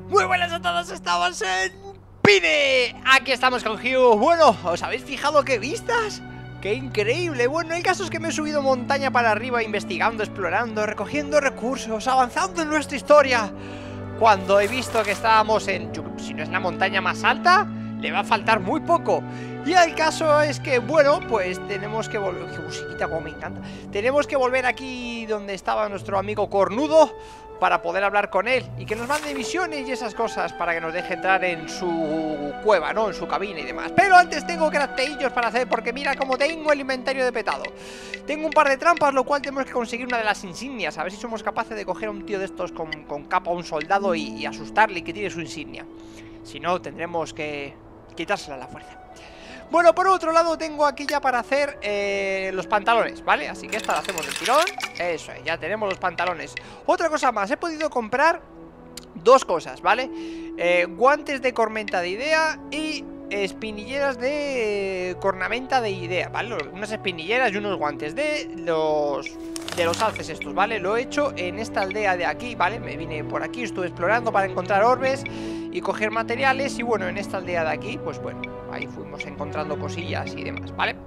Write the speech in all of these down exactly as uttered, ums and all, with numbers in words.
Muy buenas a todos, estamos en Pine. Aquí estamos con Hugh. Bueno, ¿os habéis fijado qué vistas? ¡Qué increíble! Bueno, el caso es que me he subido montaña para arriba, investigando, explorando, recogiendo recursos, avanzando en nuestra historia. Cuando he visto que estábamos en... si no es la montaña más alta, le va a faltar muy poco. Y el caso es que, bueno, pues tenemos que volver... ¡Qué musiquita, como me encanta! Tenemos que volver aquí donde estaba nuestro amigo Cornudo para poder hablar con él y que nos mande misiones y esas cosas para que nos deje entrar en su cueva, ¿no? En su cabina y demás. Pero antes tengo crafteillos para hacer, porque mira cómo tengo el inventario de petado. Tengo un par de trampas, lo cual tenemos que conseguir una de las insignias. A ver si somos capaces de coger a un tío de estos con, con capa, a un soldado y, y asustarle y que tire su insignia. Si no, tendremos que quitársela a la fuerza. Bueno, por otro lado tengo aquí ya para hacer eh, los pantalones, ¿vale? Así que esta la hacemos del tirón. Eso es, ya tenemos los pantalones. Otra cosa más, he podido comprar dos cosas, ¿vale? Eh, guantes de cormenta de idea y espinilleras de eh, cornamenta de idea, ¿vale? Unas espinilleras y unos guantes de los... de los alces estos, ¿vale? Lo he hecho en esta aldea de aquí, ¿vale? Me vine por aquí, estuve explorando para encontrar orbes y coger materiales. Y bueno, en esta aldea de aquí, pues bueno, ahí fuimos encontrando cosillas y demás, ¿vale?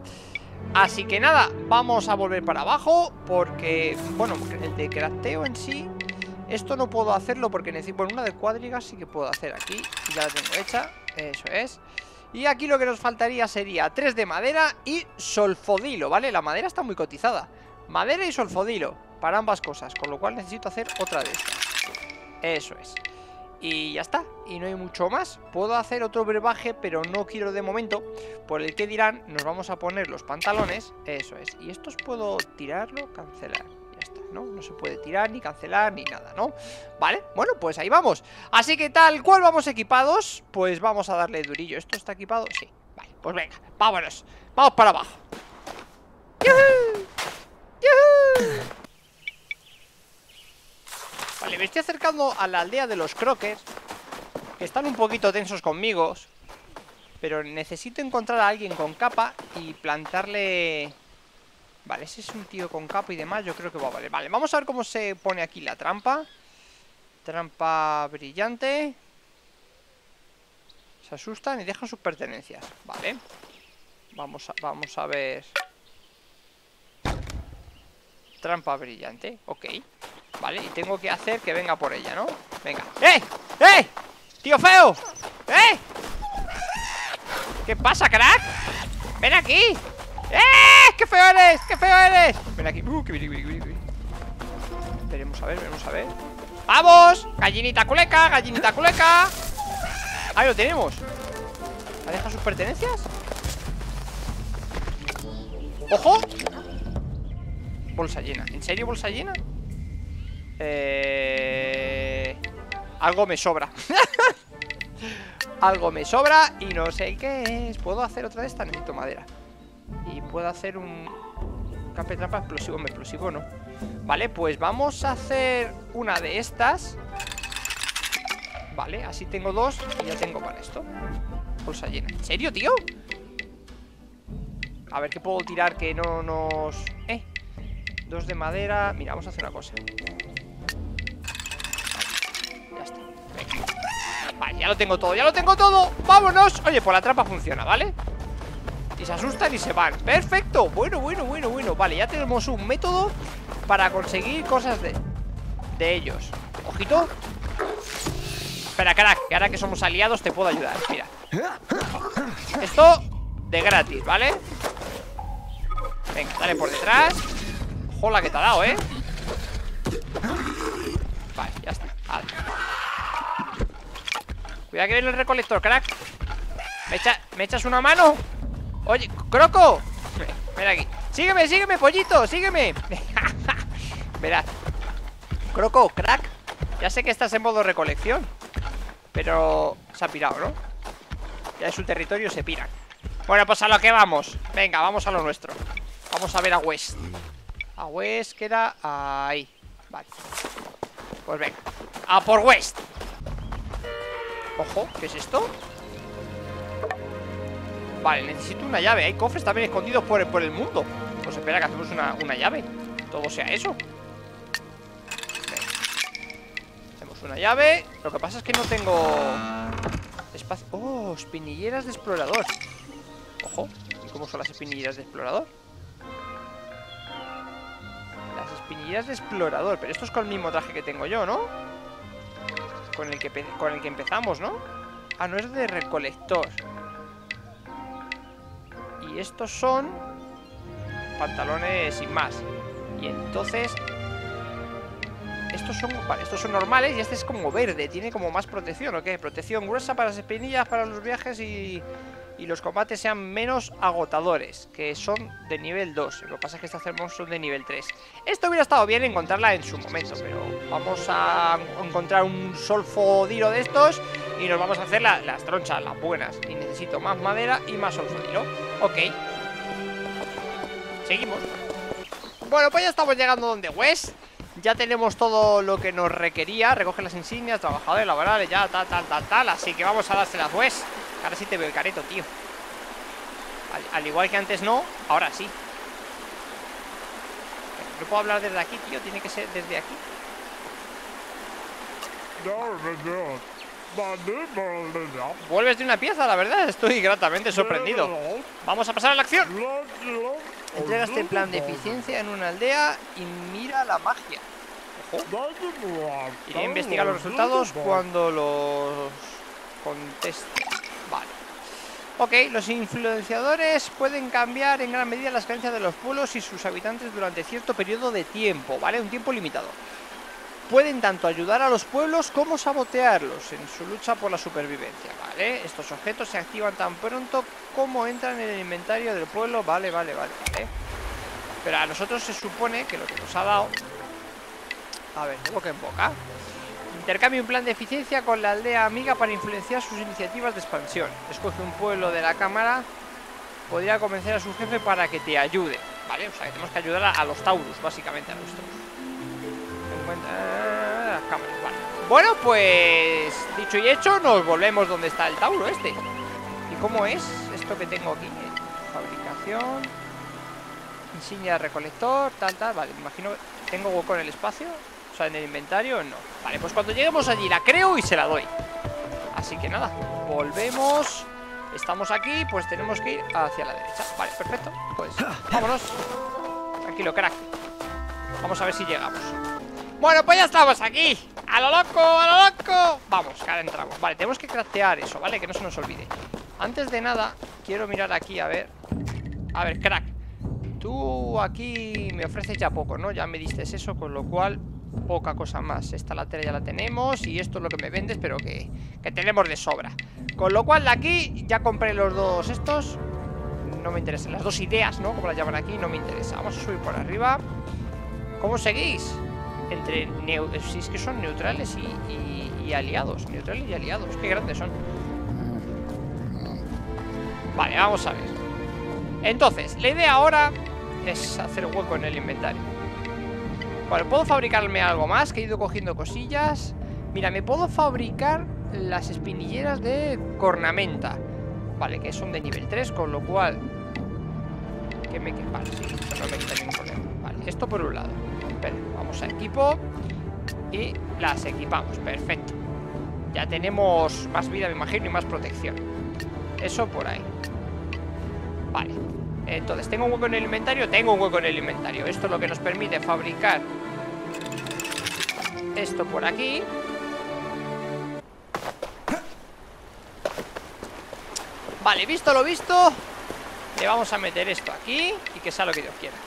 Así que nada, vamos a volver para abajo porque, bueno, el de crafteo en sí, esto no puedo hacerlo porque necesito... bueno, una de cuadrigas sí que puedo hacer aquí, ya la tengo hecha, eso es. Y aquí lo que nos faltaría sería tres de madera y solfodilo, ¿vale? La madera está muy cotizada. Madera y solfodilo para ambas cosas, con lo cual necesito hacer otra de estas. Eso es. Y ya está, y no hay mucho más. Puedo hacer otro brebaje, pero no quiero de momento. Por el que dirán, nos vamos a poner los pantalones. Eso es, y estos puedo tirarlo, cancelar. Ya está, ¿no? No se puede tirar, ni cancelar, ni nada, ¿no? Vale, bueno, pues ahí vamos. Así que tal cual vamos equipados, pues vamos a darle durillo. ¿Esto está equipado? Sí, vale, pues venga, vámonos. Vamos para abajo. ¡Yuhu! ¡Yuhu! Vale, me estoy acercando a la aldea de los croques, que están un poquito tensos conmigo, pero necesito encontrar a alguien con capa y plantarle... Vale, ese es un tío con capa y demás, yo creo que va a valer. Vale, vamos a ver cómo se pone aquí la trampa. Trampa brillante. Se asustan y dejan sus pertenencias. Vale. Vamos a, vamos a ver... Trampa brillante, ok. Vale, y tengo que hacer que venga por ella, ¿no? Venga. ¡Eh! ¡Eh! ¡Tío feo! ¡Eh! ¿Qué pasa, crack? ¡Ven aquí! ¡Eh! ¡Qué feo eres! ¡Qué feo eres! Ven aquí. Uh, que viene, viene, viene. Veremos a ver, veremos a ver. ¡Vamos! Gallinita culeca, gallinita culeca. Ahí lo tenemos. ¿Ha dejado sus pertenencias? ¡Ojo! Bolsa llena. ¿En serio bolsa llena? Eh... Algo me sobra. Algo me sobra y no sé qué es. ¿Puedo hacer otra de estas? Necesito madera. Y puedo hacer un... campe trampa explosivo. ¿Me explosivo no? Vale, pues vamos a hacer una de estas. Vale, así tengo dos y ya tengo para esto. Bolsa llena. ¿En serio, tío? A ver qué puedo tirar que no nos... Eh Dos de madera. Mira, vamos a hacer una cosa. Vale, ya está. Venga. Vale, ya lo tengo todo, ya lo tengo todo. ¡Vámonos! Oye, pues la trampa funciona, ¿vale? Y se asustan y se van. ¡Perfecto! Bueno, bueno, bueno, bueno. Vale, ya tenemos un método para conseguir cosas de, de ellos. Ojito. Espera, crack, que ahora que somos aliados te puedo ayudar. Mira. Esto de gratis, ¿vale? Venga, dale por detrás. Jola que te ha dado, ¿eh? Vale, ya está. Vale. Cuidado que viene el recolector, crack. ¿Me, echa, ¿Me echas una mano? Oye, Croco. Ven aquí. Sígueme, sígueme, pollito, sígueme. Verás. Croco, crack. Ya sé que estás en modo recolección, pero se ha pirado, ¿no? Ya en su territorio se piran. Bueno, pues a lo que vamos. Venga, vamos a lo nuestro. Vamos a ver a West. A West queda ahí. Vale. Pues venga. A por West. Ojo, ¿qué es esto? Vale, necesito una llave. Hay cofres también escondidos por el, por el mundo. Pues espera que hacemos una, una llave. Todo sea eso. Venga. Hacemos una llave. Lo que pasa es que no tengo espacio. Oh, espinilleras de explorador. Ojo, ¿y cómo son las espinilleras de explorador? Las espinilleras de explorador. Pero esto es con el mismo traje que tengo yo, ¿no? Con el que, con el que empezamos, ¿no? Ah, no, es de recolector. Y estos son pantalones sin más. Y entonces estos son, vale, estos son normales. Y este es como verde, tiene como más protección, ¿o qué? Protección gruesa para las espinillas, para los viajes y, y los combates sean menos agotadores, que son de nivel dos. Lo que pasa es que estas hacemos son de nivel tres. Esto hubiera estado bien encontrarla en su momento, pero vamos a encontrar un solfodilo de estos y nos vamos a hacer la, las tronchas, las buenas. Y necesito más madera y más solfodilo. Ok. Seguimos. Bueno, pues ya estamos llegando donde Wes. Ya tenemos todo lo que nos requería. Recoge las insignias, trabajadores laborales, ya, tal, tal, tal, tal. Así que vamos a dárselas, Wes. Ahora sí te veo el careto, tío. Al, al igual que antes no, ahora sí. No puedo hablar desde aquí, tío. Tiene que ser desde aquí. Vuelves de una pieza, la verdad. Estoy gratamente sorprendido. Vamos a pasar a la acción. Entrega este plan de eficiencia en una aldea y mira la magia. Ojo. Iré a investigar los resultados cuando los conteste. Vale. Ok, los influenciadores pueden cambiar en gran medida las creencias de los pueblos y sus habitantes durante cierto periodo de tiempo, ¿vale? Un tiempo limitado. Pueden tanto ayudar a los pueblos como sabotearlos en su lucha por la supervivencia, ¿vale? Estos objetos se activan tan pronto como entran en el inventario del pueblo, vale, vale, vale, vale. Pero a nosotros se supone que lo que nos ha dado... A ver, de boca en boca. Intercambia un plan de eficiencia con la aldea amiga para influenciar sus iniciativas de expansión. Escoge un pueblo de la cámara. Podría convencer a su jefe para que te ayude, ¿vale? O sea, que tenemos que ayudar a, a los Taurus, básicamente a nuestros. Las cámaras, vale. Bueno, pues dicho y hecho, nos volvemos donde está el Tauro este. ¿Y cómo es esto que tengo aquí? Fabricación, insignia de recolector, tal, tal. Vale, me imagino que tengo hueco en el espacio. O sea, en el inventario no. Vale, pues cuando lleguemos allí la creo y se la doy. Así que nada, volvemos. Estamos aquí, pues tenemos que ir hacia la derecha. Vale, perfecto, pues vámonos. Tranquilo, crack. Vamos a ver si llegamos. Bueno, pues ya estamos aquí. ¡A lo loco, a lo loco! Vamos, que ahora entramos. Vale, tenemos que craftear eso, ¿vale? Que no se nos olvide. Antes de nada, quiero mirar aquí, a ver. A ver, crack. Tú aquí me ofreces ya poco, ¿no? Ya me diste eso, con lo cual poca cosa más. Esta la tela ya la tenemos y esto es lo que me vendes, pero que, que tenemos de sobra. Con lo cual de aquí ya compré los dos estos. No me interesan, las dos ideas, ¿no? Como las llaman aquí, no me interesa. Vamos a subir por arriba. ¿Cómo seguís? Entre neu si es que son neutrales y, y, y aliados. Neutrales y aliados, qué grandes son. Vale, vamos a ver. Entonces, la idea ahora es hacer hueco en el inventario. Vale, ¿puedo fabricarme algo más? Que he ido cogiendo cosillas. Mira, me puedo fabricar las espinilleras de cornamenta. Vale, que son de nivel tres, con lo cual que me... Vale, sí, no me quita ningún problema. Vale, esto por un lado. Espera, vamos a equipo y las equipamos, perfecto. Ya tenemos más vida, me imagino, y más protección. Eso por ahí. Vale, entonces, ¿tengo un hueco en el inventario? Tengo un hueco en el inventario. Esto es lo que nos permite fabricar esto por aquí. Vale, visto lo visto, le vamos a meter esto aquí y que sea lo que Dios quiera.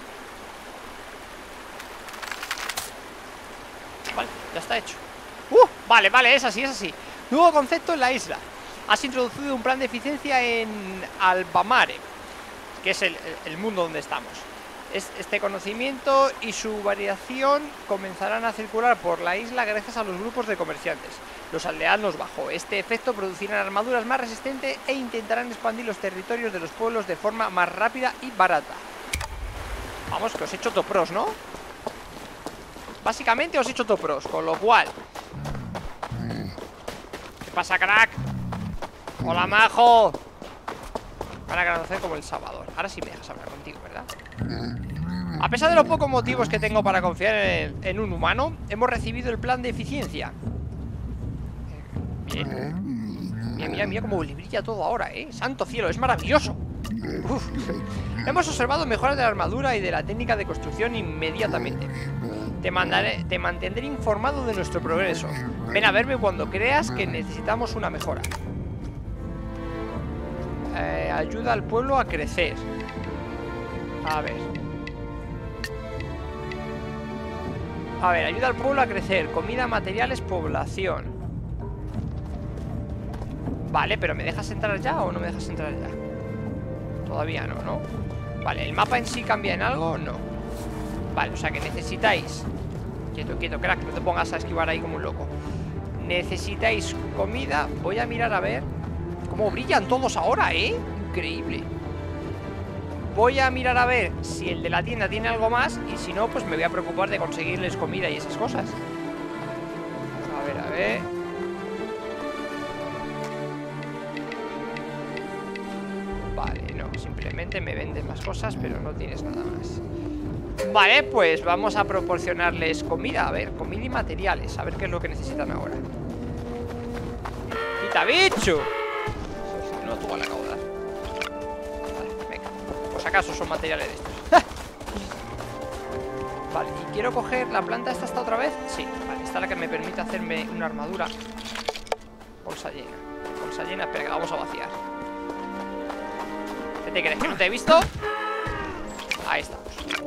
Vale, ya está hecho. Uh, vale, vale, es así, es así. Nuevo concepto en la isla. Has introducido un plan de eficiencia en Albamare, que es el, el mundo donde estamos. Es, este conocimiento y su variación comenzarán a circular por la isla gracias a los grupos de comerciantes. Los aldeanos bajo este efecto producirán armaduras más resistentes e intentarán expandir los territorios de los pueblos de forma más rápida y barata. Vamos, que os he hecho topros, ¿no? Básicamente os he hecho topros, con lo cual... ¿Qué pasa, crack? Hola, majo. Van a conocer como el Salvador. Ahora sí me dejas hablar contigo, ¿verdad? A pesar de los pocos motivos que tengo para confiar en, en un humano, hemos recibido el plan de eficiencia. Bien. Mira, mira, mira cómo le brilla todo ahora, ¿eh? Santo cielo, es maravilloso. Uf. Hemos observado mejoras de la armadura y de la técnica de construcción inmediatamente. Te, mandaré, te mantendré informado de nuestro progreso. Ven a verme cuando creas que necesitamos una mejora. Eh, ayuda al pueblo a crecer. A ver. A ver, ayuda al pueblo a crecer. Comida, materiales, población. Vale, pero ¿me dejas entrar ya o no me dejas entrar ya? Todavía no, ¿no? Vale, ¿el mapa en sí cambia en algo? No. Vale, o sea que necesitáis... Quieto, quieto, crack, no te pongas a esquivar ahí como un loco. Necesitáis comida. Voy a mirar a ver cómo brillan todos ahora, ¿eh? Increíble. Voy a mirar a ver si el de la tienda tiene algo más. Y si no, pues me voy a preocupar de conseguirles comida y esas cosas. A ver, a ver. Vale, no, simplemente me vendes más cosas, pero no tienes nada más. Vale, pues vamos a proporcionarles comida. A ver, comida y materiales. A ver qué es lo que necesitan ahora. ¡Quita, bicho! No, tú a la cauda. Vale, venga. Por si acaso son materiales de estos. Vale, y quiero coger la planta. ¿Esta está otra vez? Sí, vale, esta es la que me permite hacerme una armadura. Bolsa llena. Bolsa llena, espera que la vamos a vaciar. ¿Qué te crees? ¿Que no te he visto? Ahí estamos.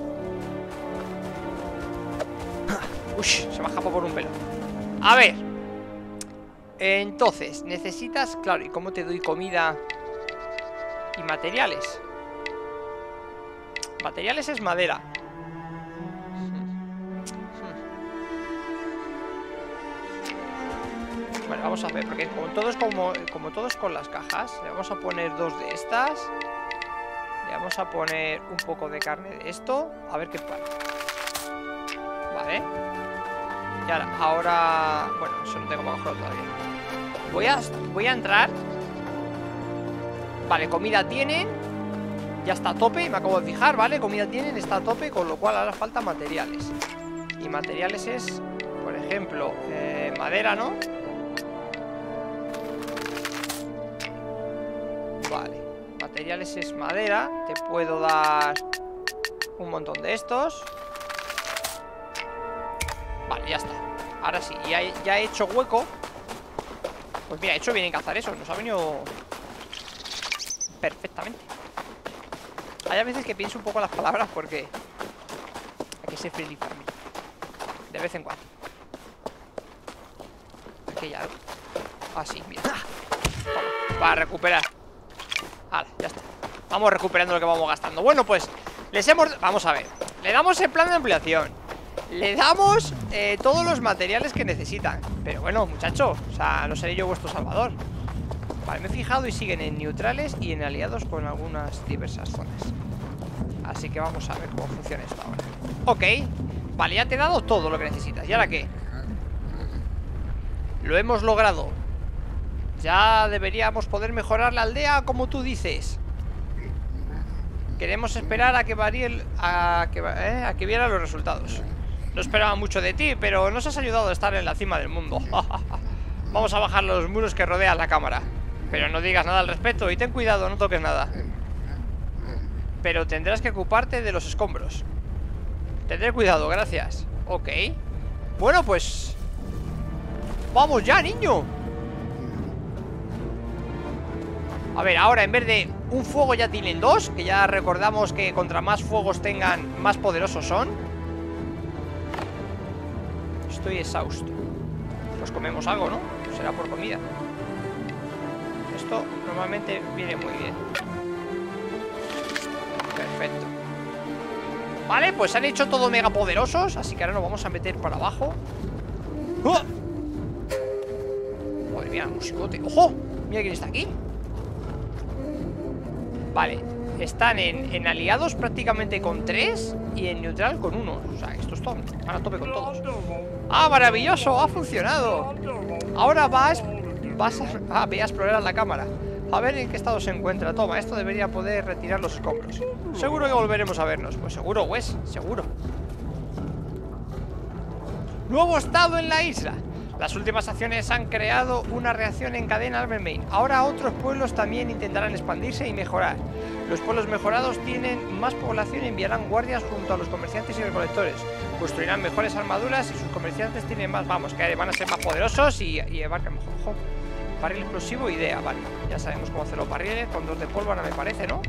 Ush, se me ha escapado por un pelo. A ver. Entonces, necesitas... Claro, ¿y cómo te doy comida y materiales? Materiales es madera. Vale, vamos a ver, porque como todo es como, como todo es con las cajas, le vamos a poner dos de estas. Le vamos a poner un poco de carne de esto. A ver qué pasa. Vale. Y ahora, ahora... Bueno, eso no tengo mejor todavía. Voy a, voy a entrar. Vale, comida tienen. Ya está a tope, me acabo de fijar, ¿vale? Comida tienen, está a tope, con lo cual ahora falta materiales. Y materiales es, por ejemplo, eh, madera, ¿no? Vale, materiales es madera. Te puedo dar un montón de estos. Vale, ya está. Ahora sí, ya he, ya he hecho hueco. Pues mira, he hecho bien en cazar eso. Nos ha venido perfectamente. Hay a veces que pienso un poco las palabras porque hay que ser friendly farming. De vez en cuando. Aquí ya. Ah, sí, mira. Toma, para recuperar. Vale, ya está. Vamos recuperando lo que vamos gastando. Bueno, pues les hemos... Vamos a ver. Le damos el plan de ampliación. Le damos eh, todos los materiales que necesitan. Pero bueno, muchachos, o sea, no seré yo vuestro salvador. Vale, me he fijado y siguen en neutrales y en aliados con algunas diversas zonas. Así que vamos a ver cómo funciona esto ahora. Ok, vale, ya te he dado todo lo que necesitas. ¿Y ahora qué? Lo hemos logrado. Ya deberíamos poder mejorar la aldea como tú dices. Queremos esperar a que varíe a que, eh, a que viera los resultados. No esperaba mucho de ti, pero nos has ayudado a estar en la cima del mundo. Vamos a bajar los muros que rodean la cámara. Pero no digas nada al respecto y ten cuidado, no toques nada. Pero tendrás que ocuparte de los escombros. Tendré cuidado, gracias. Ok. Bueno, pues vamos ya, niño. A ver, ahora en vez de un fuego ya tienen dos. Que ya recordamos que contra más fuegos tengan, más poderosos son. Estoy exhausto. Pues comemos algo, ¿no? Será por comida. Esto normalmente viene muy bien. Perfecto. Vale, pues se han hecho todo mega poderosos. Así que ahora nos vamos a meter para abajo. ¡Oh! Madre mía, musicote. ¡Ojo! Mira quién está aquí. Vale, están en, en aliados prácticamente con tres y en neutral con uno. O sea, estos son, van a tope con todos. ¡Ah, maravilloso! ¡Ha funcionado! Ahora vas, vas a, ah, voy a explorar la cámara. A ver en qué estado se encuentra. Toma, esto debería poder retirar los escombros. Seguro que volveremos a vernos. Pues seguro, Wes, seguro. Nuevo estado en la isla. Las últimas acciones han creado una reacción en cadena al Main. Ahora otros pueblos también intentarán expandirse y mejorar. Los pueblos mejorados tienen más población y enviarán guardias junto a los comerciantes y recolectores. Construirán mejores armaduras y sus comerciantes tienen más... Vamos, que van a ser más poderosos y, y abarcan mejor. Ojo. Barril explosivo, idea, vale. Ya sabemos cómo hacer los barriles. Con dos de pólvora me parece, ¿no?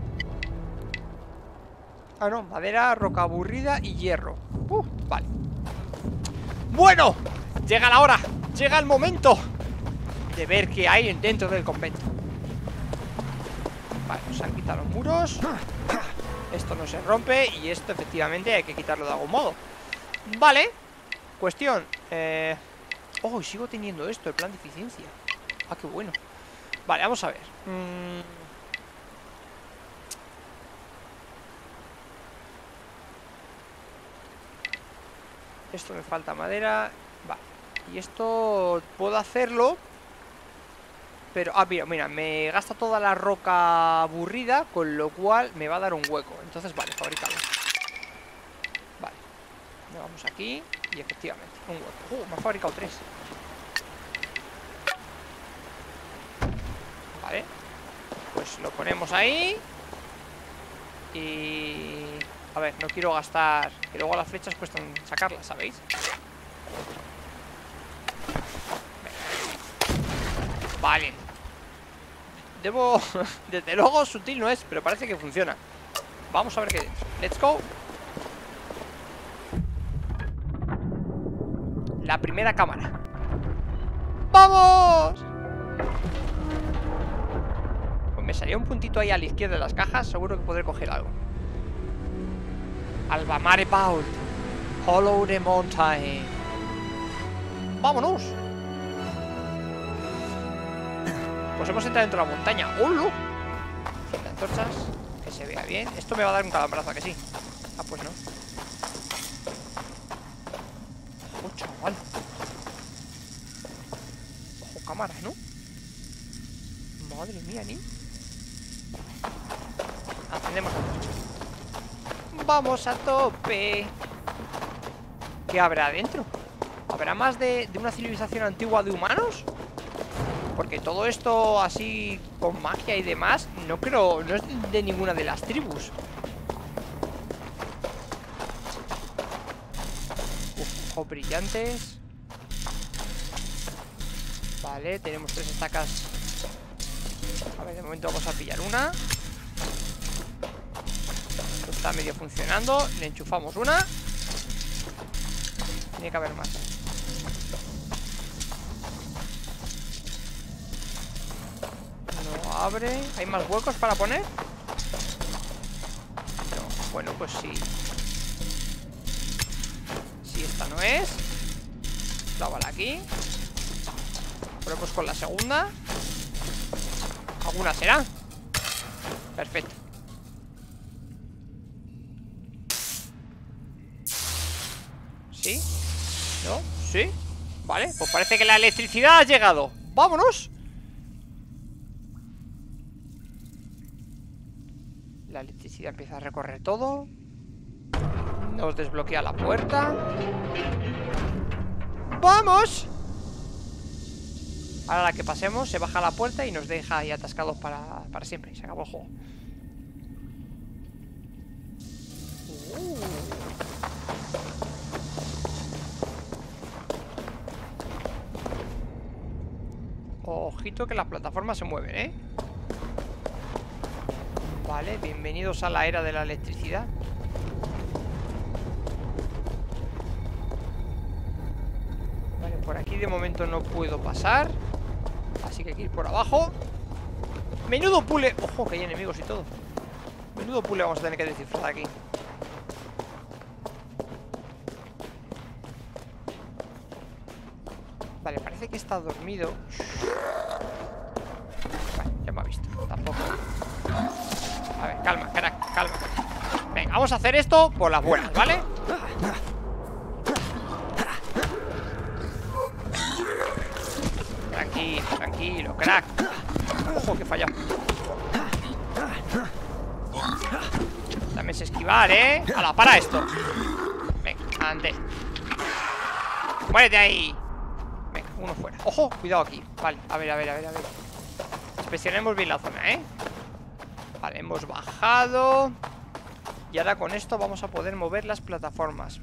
Ah, no, madera, roca aburrida y hierro. Uh, vale. Bueno, llega la hora, llega el momento de ver qué hay dentro del convento. Vale, nos han quitado los muros. Esto no se rompe y esto efectivamente hay que quitarlo de algún modo. Vale, cuestión eh... Oh, sigo teniendo esto, el plan de eficiencia. Ah, qué bueno. Vale, vamos a ver mm... Esto me falta madera. Vale, y esto puedo hacerlo. Pero, ah, mira, mira, me gasta toda la roca aburrida, con lo cual me va a dar un hueco. Entonces, vale, fabricado. Vale, le vamos aquí y efectivamente, un hueco. Uh, me ha fabricado tres. Vale, pues lo ponemos ahí. Y... a ver, no quiero gastar, que luego las flechas cuestan sacarlas, ¿sabéis? Vale. Debo... desde luego sutil no es, pero parece que funciona. Vamos a ver qué es. Let's go. La primera cámara. ¡Vamos! Pues me salía un puntito ahí a la izquierda de las cajas. Seguro que podré coger algo. Albamare Vault, Hollow de Mountain. ¡Vámonos! Pues hemos entrado dentro de la montaña. ¡Hola! Cien antorchas, que se vea bien. Esto me va a dar un calambrazo, ¿a que sí? Ah, pues no. ¡Oh, chaval! Ojo, cámara, ¿no? Madre mía, ni. Encendemos la antorcha. Vamos a tope. ¿Qué habrá adentro? ¿Habrá más de, de una civilización antigua de humanos? Porque todo esto así con magia y demás, no creo, no es de ninguna de las tribus. Uf, ojos brillantes. Vale, tenemos tres estacas. A ver, de momento vamos a pillar una. Esto está medio funcionando. Le enchufamos una. Tiene que haber más. No abre. ¿Hay más huecos para poner? No. Bueno, pues sí. Si esta no es, clávala aquí. Ponemos con la segunda. ¿Alguna será? Perfecto. ¿Sí? ¿No? ¿Sí? Vale, pues parece que la electricidad ha llegado. ¡Vámonos! La electricidad empieza a recorrer todo. Nos desbloquea la puerta. ¡Vamos! Ahora la que pasemos se baja la puerta y nos deja ahí atascados para, para siempre. Se acabó el juego. uh. Ojito que las plataformas se mueven, ¿eh? Vale, bienvenidos a la era de la electricidad. Vale, por aquí de momento no puedo pasar. Así que hay que ir por abajo. Menudo pule. Ojo, que hay enemigos y todo. Menudo pule vamos a tener que descifrar aquí. Vale, parece que está dormido. Vale, ya me ha visto. Tampoco. A ver, calma, crack, calma. Venga, vamos a hacer esto por las buenas, ¿vale? Tranquilo, tranquilo, crack. Ojo, que he fallado. También sé esquivar, ¿eh? ¡Hala, para esto! Venga, ande. ¡Muérete ahí! ¡Ojo! Cuidado aquí. Vale, a ver, a ver, a ver, a ver. Inspeccionemos bien la zona, ¿eh? Vale, hemos bajado. Y ahora con esto vamos a poder mover las plataformas.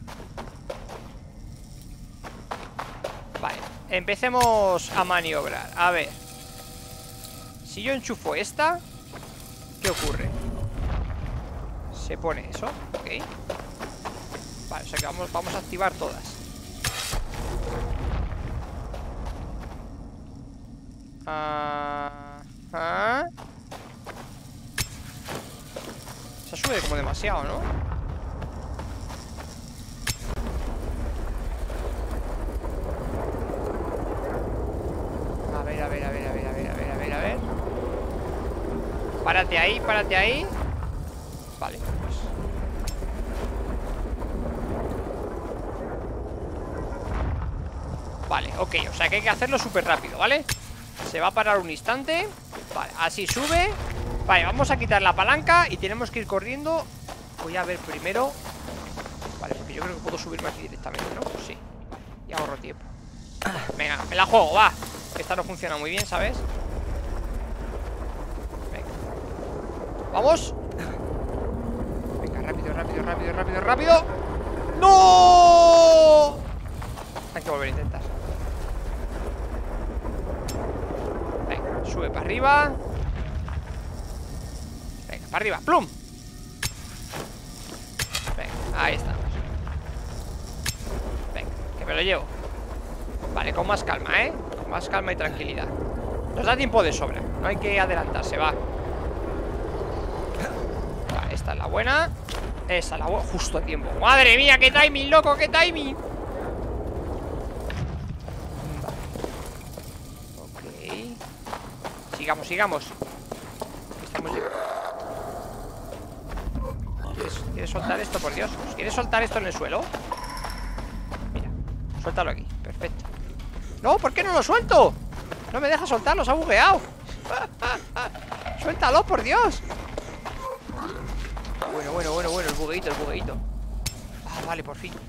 Vale, empecemos a maniobrar. A ver. Si yo enchufo esta, ¿qué ocurre? Se pone eso, ok. Vale, o sea que vamos, vamos a activar todas. Ah, ah. Se sube como demasiado, ¿no? A ver, a ver, a ver, a ver, a ver, a ver, a ver, a ver. Párate ahí, párate ahí. Vale, pues. Vale, ok, o sea que hay que hacerlo súper rápido, ¿vale? Se va a parar un instante. Vale, así sube. Vale, vamos a quitar la palanca y tenemos que ir corriendo. Voy a ver primero. Vale, porque yo creo que puedo subirme aquí directamente, ¿no? Pues sí. Y ahorro tiempo. Venga, me la juego, va. Esta no funciona muy bien, ¿sabes? Venga. ¡Vamos! Venga, rápido, rápido, rápido, rápido, rápido. ¡No! Hay que volver a intentar. Venga, sube para arriba. Venga, para arriba, plum. Venga, ahí estamos. Venga, que me lo llevo. Vale, con más calma, ¿eh? Con más calma y tranquilidad. Nos da tiempo de sobra. No hay que adelantarse, va. Vale, esta es la buena. Esa es la buena, justo a tiempo. ¡Madre mía, qué timing, loco, qué timing! Vale. Ok. Sigamos, sigamos. Estamos llegando. ¿Quieres, ¿Quieres soltar esto, por Dios? ¿Quieres soltar esto en el suelo? Mira, suéltalo aquí, perfecto. No, ¿por qué no lo suelto? No me deja soltarlo, se ha bugueado. Suéltalo, por Dios. Bueno, bueno, bueno, bueno, el bugueito, el bugueito. Ah, vale, por fin.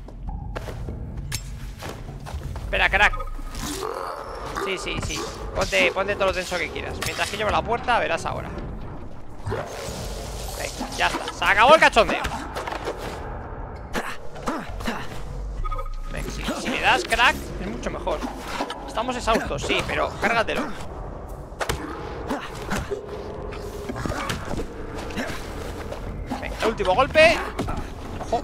Espera, crack. Sí, sí, sí. Ponte, ponte todo lo tenso que quieras. Mientras que llevo la puerta, verás ahora. Venga, ya está. Se acabó el cachondeo. Venga, si, si le das crack, es mucho mejor. Estamos exhaustos, sí, pero cárgatelo. Venga, el último golpe. Ojo.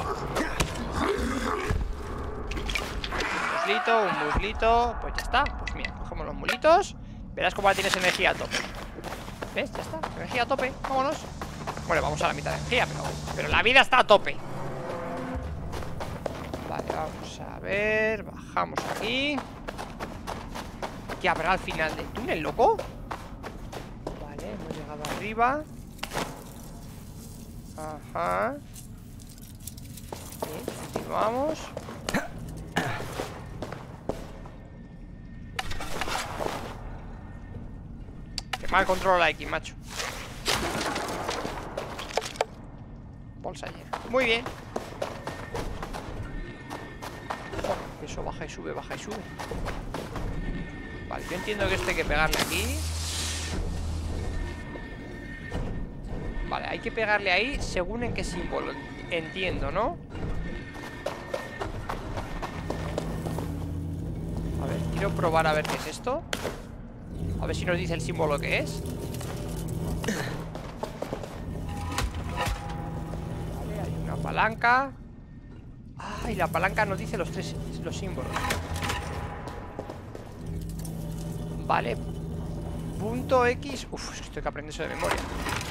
Un muslito, un muslito. Pues ya está. Pues mira, cogemos los mulitos. Verás cómo ahora tienes energía a tope. ¿Ves? Ya está. Energía a tope. Vámonos. Bueno, vamos a la mitad de energía, pero, pero la vida está a tope. Vale, vamos a ver. Bajamos aquí. ¿Qué habrá al final del túnel, loco? Vale, hemos llegado arriba. Ajá. Bien, continuamos. Qué mal controlo la X, macho. Bolsa llena. Muy bien. Oh, eso baja y sube, baja y sube. Vale, yo entiendo que esto hay que pegarle aquí. Vale, hay que pegarle ahí según en qué símbolo. Entiendo, ¿no? A ver, quiero probar a ver qué es esto. A ver si nos dice el símbolo que es. Vale, hay una palanca. Ah, y la palanca nos dice los tres los símbolos. Vale. Punto X. Uf, es que estoy que aprender eso de memoria.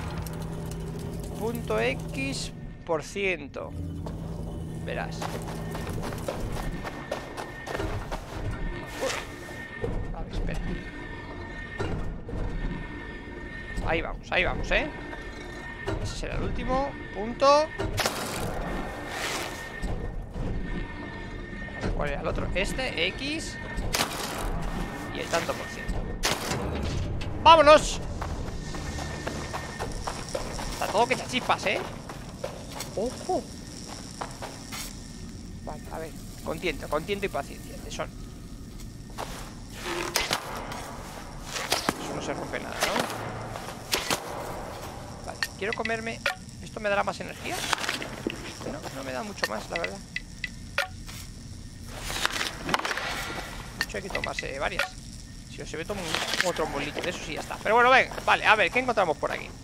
Punto X por ciento. Verás. A ver, espera. Ahí vamos, ahí vamos, ¿eh? Ese será el último punto. ¿Cuál era el otro? Este, X. Y el tanto por ciento. ¡Vámonos! Está todo que echa chispas, ¿eh? ¡Ojo! Vale, a ver. Con tiento, con tiento y paciencia. Son. se rompe nada, ¿no? Vale, quiero comerme... ¿Esto me dará más energía? No, no me da mucho más, la verdad. De hecho hay que tomarse varias. Si os se ve, tomo un, otro bolito de eso sí ya está. Pero bueno, venga, vale, a ver, ¿qué encontramos por aquí?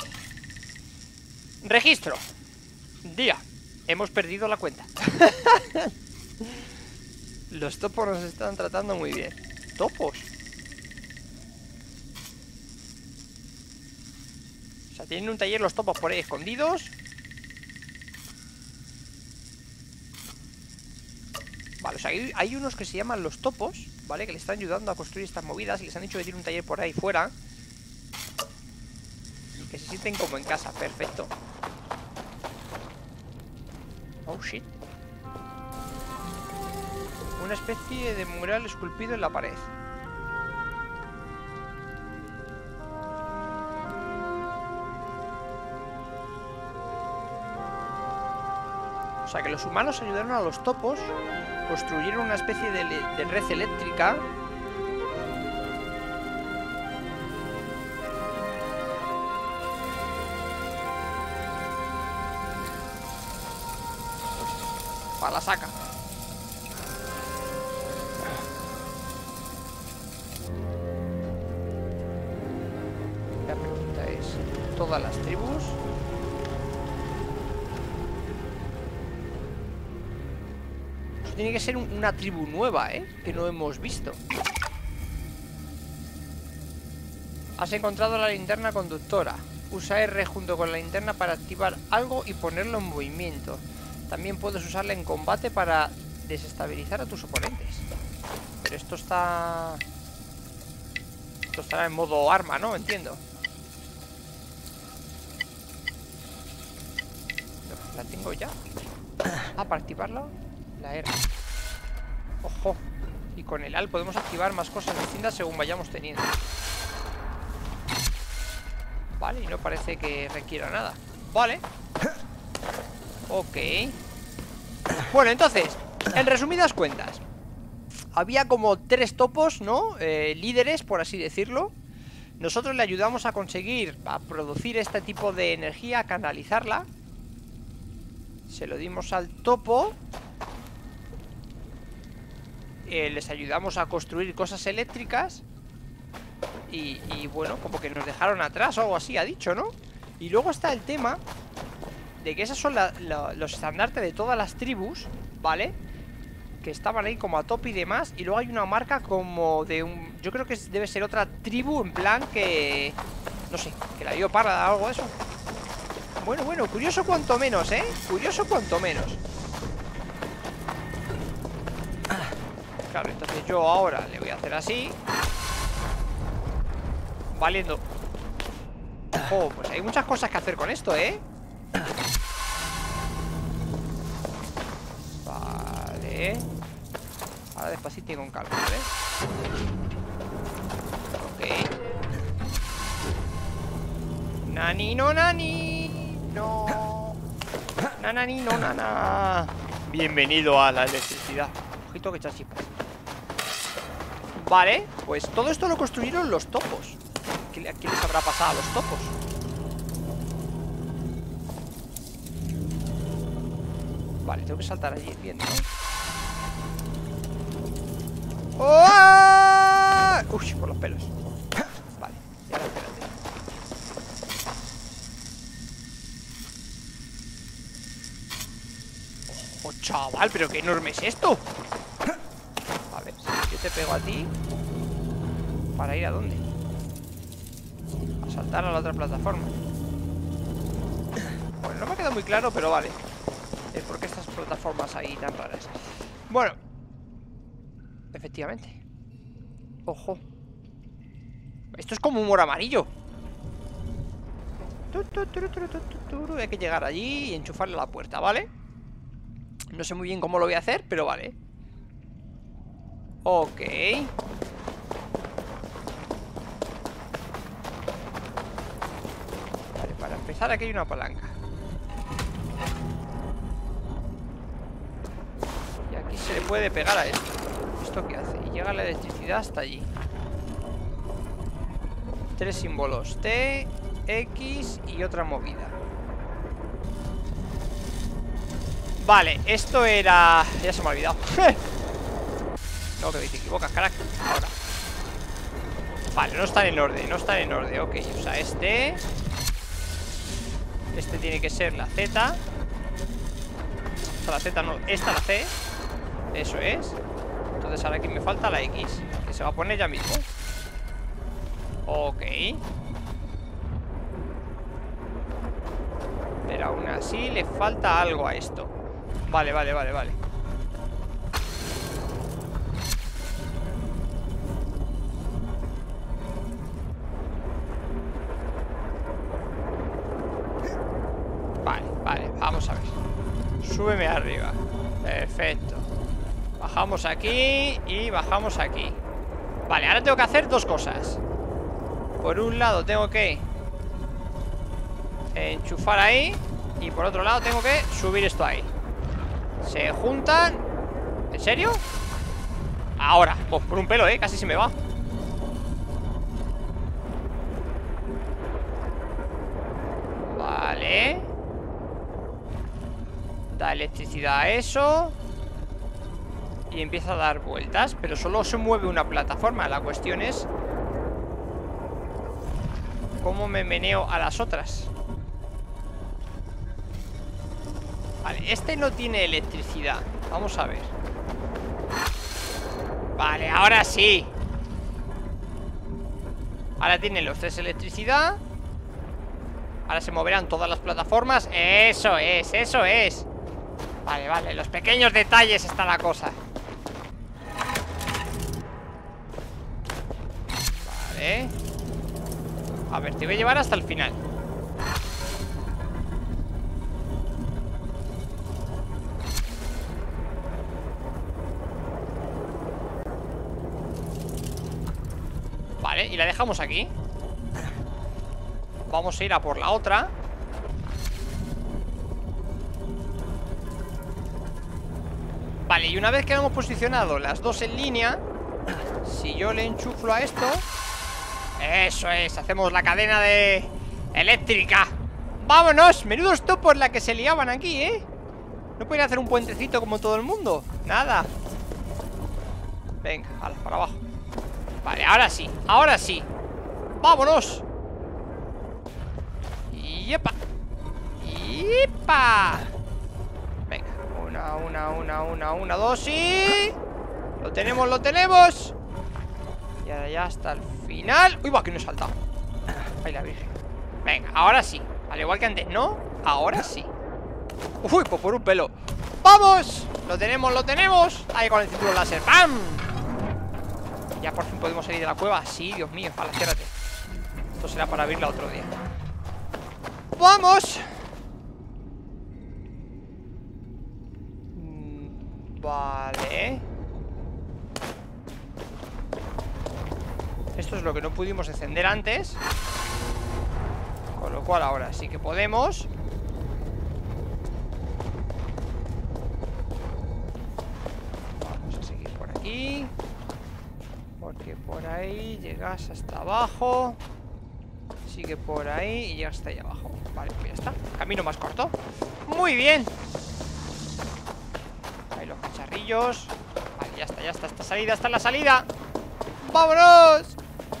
Registro. Día. Hemos perdido la cuenta. Los topos nos están tratando muy bien. ¿Topos? O sea, tienen un taller los topos por ahí escondidos. Vale, o sea, hay, hay unos que se llaman los topos, ¿vale? Que le están ayudando a construir estas movidas y les han dicho que tiene un taller por ahí fuera. Y que se sienten como en casa, perfecto. Oh, shit. Una especie de mural esculpido en la pared. O sea que los humanos ayudaron a los topos, construyeron una especie de, de red eléctrica. Para la saca. La pregunta es, ¿todas las tribus? Eso tiene que ser un, una tribu nueva, ¿eh? Que no hemos visto. Has encontrado la linterna conductora. Usa R junto con la linterna para activar algo y ponerlo en movimiento. También puedes usarla en combate para desestabilizar a tus oponentes. Pero esto está... Esto estará en modo arma, ¿no? Entiendo. ¿La tengo ya? Ah, para activarla, la R. Ojo. Y con el A L podemos activar más cosas distintas según vayamos teniendo. Vale, y no parece que requiera nada. Vale. Ok. Bueno, entonces, en resumidas cuentas, había como tres topos, ¿no? Eh, líderes, por así decirlo. Nosotros le ayudamos a conseguir, a producir este tipo de energía, a canalizarla. Se lo dimos al topo. eh, Les ayudamos a construir cosas eléctricas. Y, y bueno, como que nos dejaron atrás o algo así, ha dicho, ¿no? Y luego está el tema de que esos son la, la, los estandartes de todas las tribus, ¿vale? Que estaban ahí como a tope y demás. Y luego hay una marca como de un... Yo creo que debe ser otra tribu, en plan que... No sé, que la dio parda o algo de eso. Bueno, bueno, curioso cuanto menos, ¿eh? Curioso cuanto menos. Claro, entonces yo ahora le voy a hacer así. Valiendo. Oh, pues hay muchas cosas que hacer con esto, ¿eh? Vale. Ahora despacito y con calma, ¿vale? Ok. Nani, no, nani. No. Nanani, no, nana. Bienvenido a la electricidad. Ojito que echa chispas. Vale, pues todo esto lo construyeron los topos. ¿Qué les habrá pasado a los topos? Vale, tengo que saltar allí, bien, ¿no? ¡Oh! Uy, por los pelos. Vale, y ahora espérate. ¡Oh, chaval! ¿Pero qué enorme es esto? A ver, yo te pego a ti. ¿Para ir a dónde? A saltar a la otra plataforma. Bueno, no me ha quedado muy claro, pero vale. Es porque estas plataformas ahí tan raras. Bueno, efectivamente. Ojo. Esto es como un humor amarillo. Hay que llegar allí y enchufarle a la puerta, ¿vale? No sé muy bien cómo lo voy a hacer, pero vale. Ok. Vale, para empezar aquí hay una palanca. Y aquí se le puede pegar a esto. ¿Esto qué hace? Y llega la electricidad hasta allí. Tres símbolos, T, X y otra movida. Vale, esto era... Ya se me ha olvidado. No, que te equivocas, carajo. Ahora. Vale, no están en orden, no están en orden. Ok, o sea, este... Este tiene que ser la Z. Esta la Z, no, esta la C. Eso es. Entonces ahora aquí me falta la X, que se va a poner ya mismo. Ok. Pero aún así le falta algo a esto. Vale, vale, vale, vale. Vale, vale, vamos a ver. Súbeme arriba. Perfecto. Bajamos aquí y bajamos aquí. Vale, ahora tengo que hacer dos cosas. Por un lado tengo que enchufar ahí. Y por otro lado tengo que subir esto ahí. Se juntan. ¿En serio? Ahora, pues por un pelo, eh, casi se me va. Vale. Da electricidad a eso. Y empieza a dar vueltas. Pero solo se mueve una plataforma. La cuestión es cómo me meneo a las otras. Vale, este no tiene electricidad. Vamos a ver. Vale, ahora sí. Ahora tienen los tres electricidad. Ahora se moverán todas las plataformas. Eso es, eso es. Vale, vale, en los pequeños detalles está la cosa. Vale. A ver, te voy a llevar hasta el final. Vale, y la dejamos aquí. Vamos a ir a por la otra. Vale, y una vez que hemos posicionado las dos en línea, si yo le enchuflo a esto, eso es, hacemos la cadena de eléctrica. ¡Vámonos! Menudos topos la que se liaban aquí, ¿eh? No pueden hacer un puentecito como todo el mundo. Nada. Venga, ala, para abajo. Vale, ahora sí, ahora sí. ¡Vámonos! ¡Yepa! ¡Yepa! Venga, una, una, una, una, una, dos y... Lo tenemos, lo tenemos. Y ahora ya hasta el final. ¡Uy, va, que no he saltado! Ahí la virgen. Venga, ahora sí. Al igual que antes, ¿no? Ahora sí. Uy, pues por un pelo. ¡Vamos! Lo tenemos, lo tenemos. Ahí con el cinturón láser. ¡Pam! Ya por fin podemos salir de la cueva. Sí, Dios mío, vale, ciérrate. Esto será para abrirla otro día. ¡Vamos! Vale. Esto es lo que no pudimos encender antes. Con lo cual ahora sí que podemos. Vamos a seguir por aquí. Porque por ahí llegas hasta abajo. Sigue por ahí y llegas hasta ahí abajo. Vale, pues ya está. Camino más corto. Muy bien. Ahí los cacharrillos. Vale, ya está, ya está. Esta salida, está la salida. ¡Vámonos!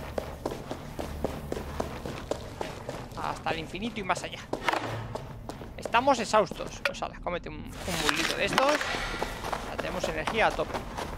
Hasta el infinito y más allá. Estamos exhaustos. Pues ahora, cómete un, un bulito de estos. Ya tenemos energía a tope.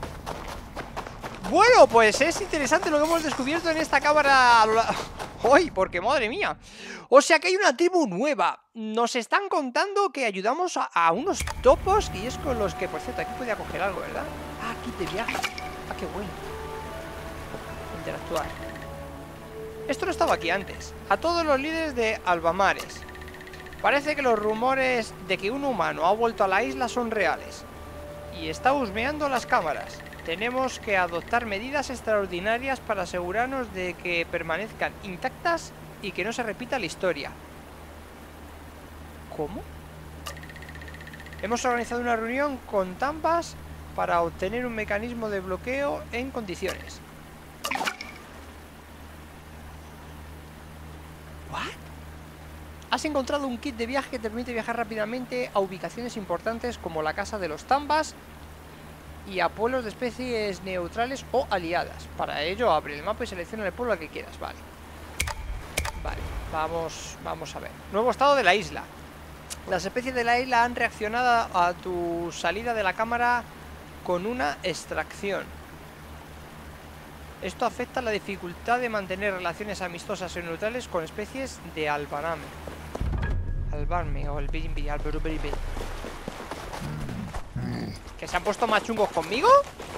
Bueno, pues es interesante lo que hemos descubierto en esta cámara. ¡Uy! Porque madre mía. O sea que hay una tribu nueva. Nos están contando que ayudamos a, a unos topos. Y es con los que, por cierto, aquí podía coger algo, ¿verdad? Ah, aquí de viaje. Ah, qué bueno. Interactuar. Esto no estaba aquí antes. A todos los líderes de Albamares. Parece que los rumores de que un humano ha vuelto a la isla son reales. Y está husmeando las cámaras. Tenemos que adoptar medidas extraordinarias para asegurarnos de que permanezcan intactas y que no se repita la historia. ¿Cómo? Hemos organizado una reunión con Tambas para obtener un mecanismo de bloqueo en condiciones. Has encontrado un kit de viaje que te permite viajar rápidamente a ubicaciones importantes como la casa de los Tambas y a pueblos de especies neutrales o aliadas. Para ello, abre el mapa y selecciona el pueblo al que quieras. Vale. Vale, vamos, vamos a ver. Nuevo estado de la isla. Las especies de la isla han reaccionado a tu salida de la cámara con una extracción. Esto afecta la dificultad de mantener relaciones amistosas o neutrales con especies de Albaname. Albaname o el Birimbi, Alberuberibe. ¿Que se han puesto más chungos conmigo?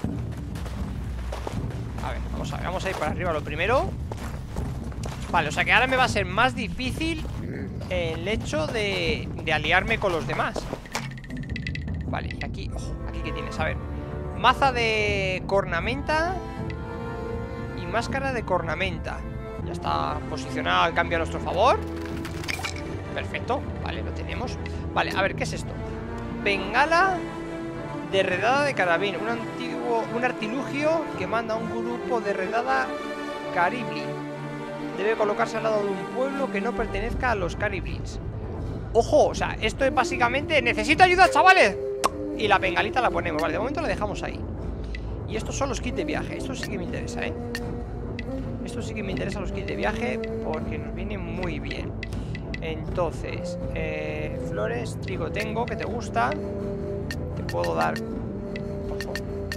A ver, vamos a ver, vamos a ir para arriba lo primero. Vale, o sea que ahora me va a ser más difícil el hecho de, de aliarme con los demás. Vale, y aquí, ojo, aquí que tienes, a ver. Maza de cornamenta y máscara de cornamenta. Ya está posicionado el cambio a nuestro favor. Perfecto, vale, lo tenemos. Vale, a ver, ¿qué es esto? Bengala de redada de carabín. Un antiguo, un artilugio que manda a un grupo de redada caribli. Debe colocarse al lado de un pueblo que no pertenezca a los cariblins. Ojo, o sea, esto es básicamente necesito ayuda, chavales. Y la bengalita la ponemos, vale, de momento la dejamos ahí. Y estos son los kits de viaje. Esto sí que me interesa, ¿eh? Esto sí que me interesa, los kits de viaje, porque nos vienen muy bien. Entonces, eh, flores, trigo tengo, que te gusta. Te puedo dar. Ojo.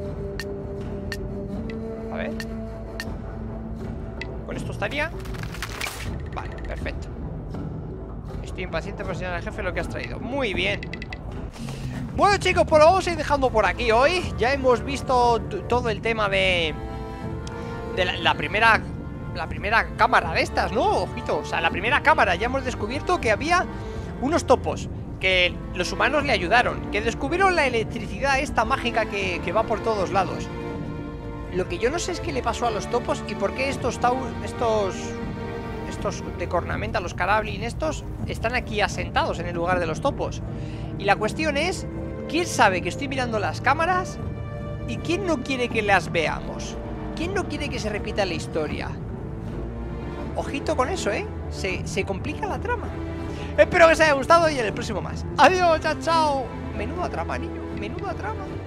A ver. Con esto estaría. Vale, perfecto. Estoy impaciente por enseñar al jefe lo que has traído. Muy bien. Bueno, chicos, pues lo vamos a ir dejando por aquí hoy. Ya hemos visto todo el tema de De la, la primera La primera cámara de estas, ¿no? Ojito, o sea, la primera cámara. Ya hemos descubierto que había unos topos que los humanos le ayudaron, que descubrieron la electricidad esta mágica que, que va por todos lados. Lo que yo no sé es qué le pasó a los topos y por qué estos tau, estos estos de cornamenta, los carablin estos, están aquí asentados en el lugar de los topos. Y la cuestión es, ¿quién sabe que estoy mirando las cámaras y quién no quiere que las veamos? ¿Quién no quiere que se repita la historia? Ojito con eso, ¿eh? Se, se complica la trama. Espero que os haya gustado y en el próximo más. Adiós, chao, chao. Menuda trama, niño, menuda trama.